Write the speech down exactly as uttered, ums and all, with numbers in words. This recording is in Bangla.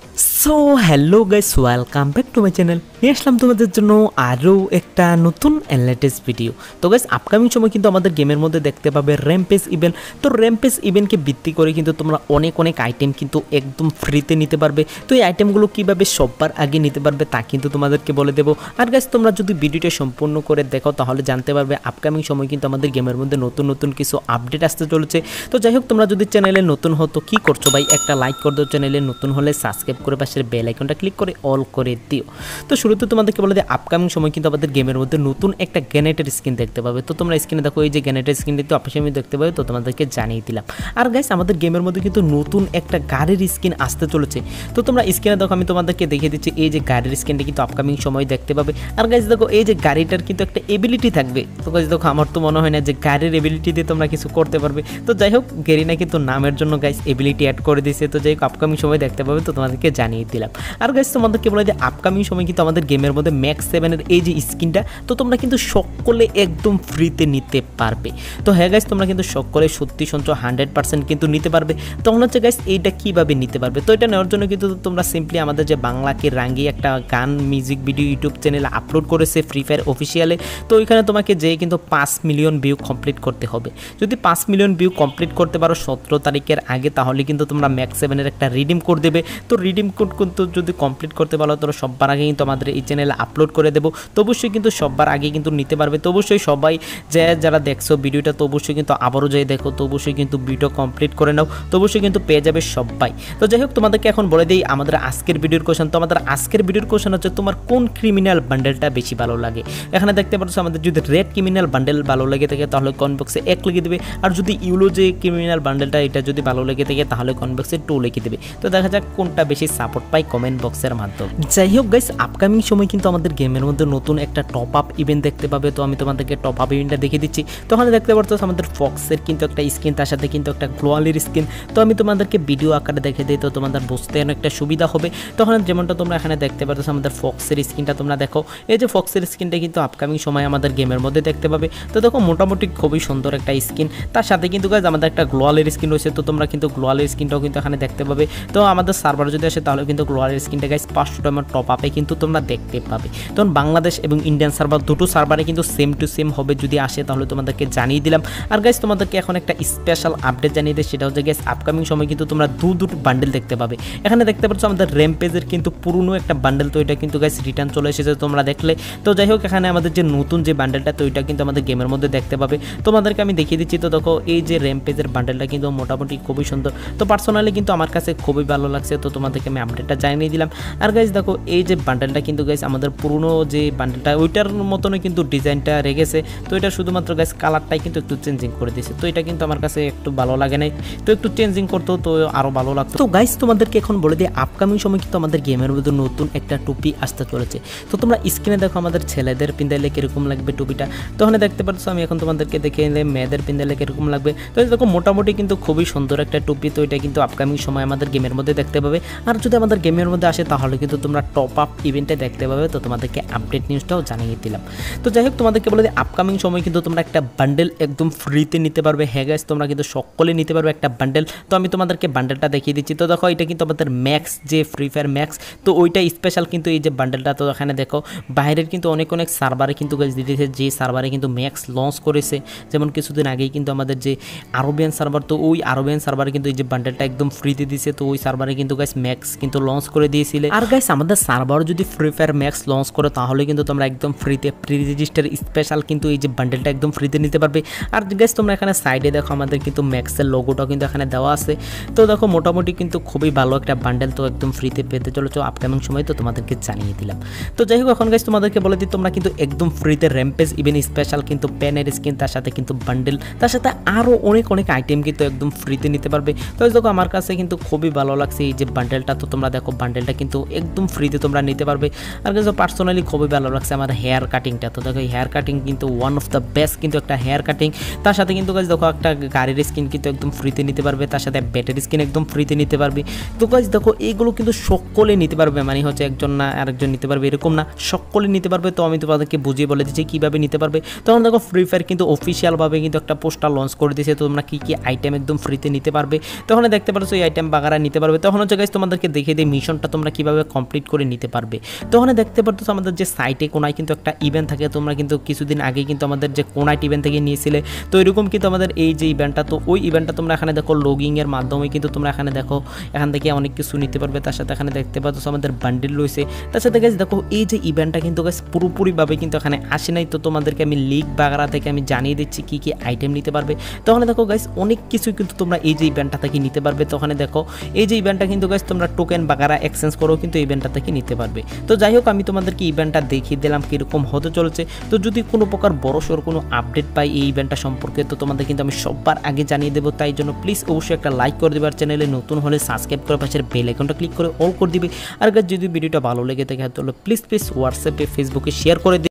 So hello guys, welcome back to my channel. নিয়ে আসলাম তোমাদের জন্য আরও একটা নতুন অ্যান্ড লেটেস্ট ভিডিও। তো গাইস, আপকামিং সময় কিন্তু আমাদের গেমের মধ্যে দেখতে পাবে র্যাম্পেজ ইভেন্ট। তো র্যাম্পেজ ইভেন্টকে ভিত্তি করে কিন্তু তোমরা অনেক অনেক আইটেম কিন্তু একদম ফ্রিতে নিতে পারবে। তো এই আইটেমগুলো কীভাবে সবার আগে নিতে পারবে তা কিন্তু তোমাদেরকে বলে দেবো। আর গাইস, তোমরা যদি ভিডিওটা সম্পূর্ণ করে দেখো তাহলে জানতে পারবে আপকামিং সময় কিন্তু আমাদের গেমের মধ্যে নতুন নতুন কিছু আপডেট আসতে চলেছে। তো যাই হোক, তোমরা যদি চ্যানেলে নতুন হতো কী করছো ভাই, একটা লাইক করে দাও, চ্যানেলে নতুন হলে সাবস্ক্রাইব করে পাশের বেল আইকনটা ক্লিক করে অল করে দিও। তো শুরুতে তোমাদেরকে বলে দিই, আপকামিং সময় কিন্তু আমাদের গেমের মধ্যে নতুন একটা গ্রেনেডের স্কিন দেখতে পাবে। তো তোমরা স্ক্রিনে দেখো, এই যে গ্রেনেডের স্কিনটি তো অবশ্যই আমি দেখতে পাবে, তো তোমাদেরকে জানিয়ে দিলাম। আর গাইস, আমাদের গেমের মধ্যে কিন্তু নতুন একটা গাড়ির স্কিন আসতে চলেছে। তো তোমরা স্ক্রিনে দেখো, আমি তোমাদেরকে দেখিয়ে দিচ্ছি, এই যে গাড়ির স্কিনটা কিন্তু আপকামিং সময় দেখতে পাবে। আর গাইস দেখো, এই যে গাড়িটার কিন্তু একটা এবিলিটি থাকবে। তো গাইস দেখো, আমার তো মনে হয় না যে গাড়ির এবিলিটি দিয়ে তোমরা কিছু করতে পারবে। তো যাই হোক, গেরিনা কিন্তু নামের জন্য গাইস এবিলিটি অ্যাড করে দিয়েছে। তো যাই হোক, আপকামিং সময় দেখতে পাবে, তো তোমাদেরকে জানিয়ে দিলাম। আর গাইস, তোমাদেরকে বলে যে আপকামিং সময় কিন্তু আমাদের গেমের মধ্যে ম্যাক্স সেভেনের এই যে স্কিনটা, তো তোমরা কিন্তু সকলে একদম ফ্রিতে নিতে পারবে। তো হ্যাঁ গাইস, তোমরা কিন্তু সকলে সত্যি সঞ্চয় হান্ড্রেড পার্সেন্ট কিন্তু নিতে পারবে। তখন হচ্ছে গাইস, এইটা কীভাবে নিতে পারবে? তো এটা নেওয়ার জন্য কিন্তু তোমরা সিম্পলি আমাদের যে বাংলাকে রাঙ্গি একটা গান মিউজিক ভিডিও ইউটিউব চ্যানেলে আপলোড করেছে ফ্রি ফায়ার অফিসিয়ালে। তো ওইখানে তোমাকে যেয়ে কিন্তু পাঁচ মিলিয়ন ভিউ কমপ্লিট করতে হবে। যদি পাঁচ মিলিয়ন ভিউ কমপ্লিট করতে পারো সতেরো তারিখের আগে, তাহলে কিন্তু তোমরা ম্যাক্স সেভেনের একটা রিডিম কোড দেবে। তো রিডিম কোড কিন্তু যদি কমপ্লিট করতে পারো, তোমরা সবার আগে কিন্তু আমাদের এই চ্যানেলে আপলোড করে দেবো। তো অবশ্যই কিন্তু সবার আগে কিন্তু নিতে পারবে। তো অবশ্যই সবাই যে যারা দেখছো ভিডিওটা, তো অবশ্যই কিন্তু আবারও যাই দেখো, তো অবশ্যই কিন্তু ভিডিও কমপ্লিট করে নাও, তো অবশ্যই কিন্তু পেয়ে যাবে সবাই। তো যাই হোক, তোমাদেরকে এখন বলে দিই আমাদের আজকের ভিডিওর কোশ্চেন। তো আমাদের আজকের ভিডিওর কোশ্চেন হচ্ছে, তোমার কোন ক্রিমিনাল বান্ডেলটা বেশি ভালো লাগে? এখানে দেখতে পাচ্ছ, আমাদের যদি রেড ক্রিমিনাল বান্ডেল ভালো লেগে থাকে তাহলে কমেন্ট বক্সে এক লিখে দেবে। আর যদি ইউলো যে ক্রিমিনাল বান্ডেলটা, এটা যদি ভালো লেগে থাকে তাহলে কমেন্ট বক্সে টু লিখে দেবে। তো দেখা যাক কোনটা বেশি সাপোর্ট পাই কমেন্ট বক্সের মাধ্যমে। যাই হোক গাইস, আপকামিং সময় কিন্তু আমাদের গেমের মধ্যে নতুন একটা টপ আপ ইভেন্ট দেখতে পাবে। তো আমি তোমাদেরকে টপ আপ ইভেন্টটা দেখিয়ে দিচ্ছি। তো ওখানে দেখতে পাচ্ছ আমাদের ফক্সের কিন্তু একটা স্কিন, তার সাথে কিন্তু একটা গ্লোয়ালের স্কিন। তো আমি তোমাদেরকে ভিডিও আকারে দেখে দিই, তো তোমাদের বুঝতে অনেকটা সুবিধা হবে। তখন যেমনটা তোমরা এখানে দেখতে পাচ্ছ, আমাদের ফক্সের স্কিনটা তোমরা দেখো, এই যে ফক্সের স্কিনটা কিন্তু আপকামিং সময় আমাদের গেমের মধ্যে দেখতে পাবে। তো দেখো, মোটামুটি খুবই সুন্দর একটা স্কিন। তার সাথে কিন্তু গাইস আমাদের একটা গ্লোয়ালের স্কিন রয়েছে। তো তোমরা কিন্তু গ্লোয়ালের স্কিনটাও কিন্তু এখানে দেখতে পাবে। তো আমাদের সার্ভার যদি আসে তাহলে কিন্তু গ্লোয়ালের স্কিনটা গাইস পাঁচশো টাইমের টপ আপে কিন্তু তোমরা দেখতে পাবে। তখন বাংলাদেশ এবং ইন্ডিয়ান সার্ভার দুটো সার্ভারে কিন্তু সেম টু সেম হবে। যদি আসে তাহলে তোমাদেরকে জানিয়ে দিলাম। আর গাইস, তোমাদেরকে এখন একটা স্পেশাল আপডেট জানিয়ে দিই, সেটা হচ্ছে গাইস আপকামিং সময় কিন্তু তোমরা দু দুটো বান্ডেল দেখতে পাবে। এখানে দেখতে পাচ্ছ আমাদের র্যাম্পেজের কিন্তু পুরনো একটা বান্ডেল, তো এটা কিন্তু গাইস রিটার্ন চলে এসেছে তোমরা দেখলে। তো যাই হোক, এখানে আমাদের যে নতুন যে বান্ডেলটা, তো এটা কিন্তু আমাদের গেমের মধ্যে দেখতে পাবে। তোমাদেরকে আমি দেখিয়ে দিচ্ছি। তো দেখো, এই যে র্যাম্পেজের বান্ডেলটা কিন্তু মোটামুটি খুবই সুন্দর। তো পার্সোনালি কিন্তু আমার কাছে খুবই ভালো লাগছে। তো তোমাদেরকে আমি আপডেটটা জানিয়ে দিলাম। আর গাইস দেখো, এই যে বান্ডেলটা কিন্তু গাইস আমাদের পুরনো যে বান্ডেলটা ওইটার মতনই কিন্তু ডিজাইনটা রেখেছে। তো এটা শুধুমাত্র গাইস কালারটাই কিন্তু একটু চেঞ্জিং করে দিয়েছে। তো এটা কিন্তু আমার কাছে একটু ভালো লাগে নাই, তো একটু চেঞ্জিং করতেও তো আরও ভালো লাগতো। তো গাইস, তোমাদেরকে এখন বলে দিই, আপকামিং সময় কিন্তু আমাদের গেমের মধ্যে নতুন একটা টুপি আসতে চলেছে। তো তোমরা স্ক্রিনে দেখো, আমাদের ছেলেদের পিন্দাইলে কীরকম লাগবে টুপিটা। তো ওখানে দেখতে পাচ্ছ, আমি এখন তোমাদেরকে দেখে নিলে মেয়েদের পিন্দাইলে কীরকম লাগবে। তো দেখো, মোটামুটি কিন্তু খুবই সুন্দর একটা টুপি। তো এটা কিন্তু আপকামিং সময় আমাদের গেমের মধ্যে দেখতে পাবে। আর যদি আমাদের গেমের মধ্যে আসে তাহলে কিন্তু তোমরা টপ আপ ইভেন্টে দেখতে পাবে। তো তোমাদেরকে আপডেট নিউজটাও জানিয়ে দিলাম। তো যাই হোক, তোমাদেরকে বলে দিই, আপকামিং সময় কিন্তু তোমরা একটা বান্ডেল একদম ফ্রিতে নিতে পারবে। হ্যাঁ গাইস, তোমরা কিন্তু সকলে নিতে পারবে একটা বান্ডেল। তো আমি তোমাদেরকে বান্ডেলটা দেখিয়ে দিচ্ছি। তো দেখো, এটা কিন্তু আমাদের ম্যাক্স যে ফ্রি ফায়ার ম্যাক্স, তো ওইটা স্পেশাল কিন্তু এই যে বান্ডেলটা। তো এখানে দেখো, বাইরের কিন্তু অনেক অনেক সার্ভারে কিন্তু গাইস দিতেছে, যে সার্ভারে কিন্তু ম্যাক্স লঞ্চ করেছে। যেমন কিছুদিন আগেই কিন্তু আমাদের যে আরবিয়ান সার্ভার, তো ওই আরবিয়ান সার্ভারে কিন্তু এই যে বান্ডেলটা একদম ফ্রিতে দিয়েছে। তো ওই সার্ভারে কিন্তু গাইস ম্যাক্স কিন্তু লঞ্চ করে দিয়েছিলে। আর গাইস, আমাদের সার্ভার যদি ফ্রি ফায়ার ম্যাক্স লঞ্চ করে তাহলে কিন্তু তোমরা একদম ফ্রিতে প্রি রেজিস্টার স্পেশাল কিন্তু এই যে বান্ডেলটা একদম ফ্রিতে নিতে পারবে। আর গাইস, তোমরা এখানে সাইডে দেখো, আমাদের কিন্তু ম্যাক্সের লোগোটাও কিন্তু এখানে দেওয়া আছে। তো দেখো, মোটামুটি কিন্তু খুবই ভালো একটা বান্ডেল, তো একদম ফ্রিতে পেতে চলেছো আপকামিং সময়। তো তোমাদেরকে জানিয়ে দিলাম। তো যাই হোক, এখন গাইস তোমাদেরকে বলে দিই, তোমরা কিন্তু একদম ফ্রিতে র্যাম্পেজ ইভেন্ট স্পেশাল কিন্তু প্যানের স্কিন, তার সাথে কিন্তু বান্ডেল, তার সাথে আরও অনেক অনেক আইটেম কিন্তু একদম ফ্রিতে নিতে পারবে। তো দেখো, আমার কাছে কিন্তু খুবই ভালো লাগছে এই যে বান্ডেলটা। তো তোমরা দেখো, বান্ডেলটা কিন্তু একদম ফ্রিতে তোমরা নিতে পারবে। আর কিন্তু পার্সোনালি খুবই ভালো লাগছে আমার হেয়ার কাটিংটা। তো দেখো, এই হেয়ার কাটিং কিন্তু ওয়ান অফ দ্য বেস্ট কিন্তু একটা হেয়ার কাটিং। তার সাথে কিন্তু গাইস দেখো, একটা গাড়ির স্কিন কিন্তু একদম ফ্রিতে নিতে পারবে, তার সাথে ব্যাটারি স্কিন একদম ফ্রিতে নিতে পারবে। তো গাইস দেখো, এইগুলো কিন্তু সকলে নিতে পারবে, মানে হচ্ছে একজন না আরেকজন নিতে পারবে এরকম না, সকলে নিতে পারবে। তো আমি তোমাদেরকে বুঝিয়ে বলে দিচ্ছি কীভাবে নিতে পারবে। তখন দেখো, ফ্রি ফায়ার কিন্তু অফিসিয়ালভাবে কিন্তু একটা পোস্টার লঞ্চ করে দিয়েছে। তোমরা কী কী আইটেম একদম ফ্রিতে নিতে পারবে, তখন দেখতে পাচ্ছ এই আইটেম বাগারা নিতে পারবে। তখন হচ্ছে গাইস তোমাদের তোমাদেরকে দেখিয়ে দিই মিশনটা তোমরা কীভাবে কমপ্লিট করে নিতে পারবে। তো ওখানে দেখতে পারতো আমাদের যে সাইটে কোনায় কিন্তু একটা ইভেন্ট থাকে, তোমরা কিন্তু কিছুদিন আগে কিন্তু আমাদের যে কোনাইট ইভেন্ট থেকে নিয়েছিলে, তো এরকম কিন্তু আমাদের এই যে ইভেন্টটা, তো ওই ইভেন্টটা তোমরা এখানে দেখো লগিংয়ের মাধ্যমে কিন্তু তোমরা এখানে দেখো এখান থেকে অনেক কিছু নিতে পারবে। তার সাথে এখানে দেখতে পাচ্ছ আমাদের বান্ডিল রয়েছে। তার সাথে গাইস দেখো এই যে ইভেন্টটা কিন্তু গাইস পুরোপুরিভাবে কিন্তু এখানে আসে নাই, তো তোমাদেরকে আমি লিগ বাগরা থেকে আমি জানিয়ে দিচ্ছি কী কী আইটেম নিতে পারবে। তো ওখানে দেখো গাইস অনেক কিছু কিন্তু তোমরা এই যে ইভেন্টটা থেকে নিতে পারবে। তো ওখানে দেখো এই যে ইভেন্টটা কিন্তু গাইস তোমরা টোকেন বাগরা এক্সচেঞ্জ করেও কিন্তু ইভেন্টটা থেকে নিতে পারবে। তো যাই হোক আমি তোমাদেরকে ইভেন্টটা দেখিয়ে দিলাম কীরকম হতে চলেছে। তো যদি কোনো প্রকার বড়সড় কোনো আপডেট পাই এই ইভেন্টটা সম্পর্কে, তো তোমাদের কিন্তু আমি সবার আগে জানিয়ে দেবো। তাই জন্য প্লিজ অবশ্যই একটা লাইক করে দেবে, আর চ্যানেলে নতুন হলে সাবস্ক্রাইব করে পাশের বেল আইকনটা ক্লিক করে অল করে দিবে। আর গাইস যদি ভিডিওটা ভালো লেগে থাকে তাহলে প্লিজ প্লিজ হোয়াটসঅ্যাপে ফেসবুকে শেয়ার করে দিবে।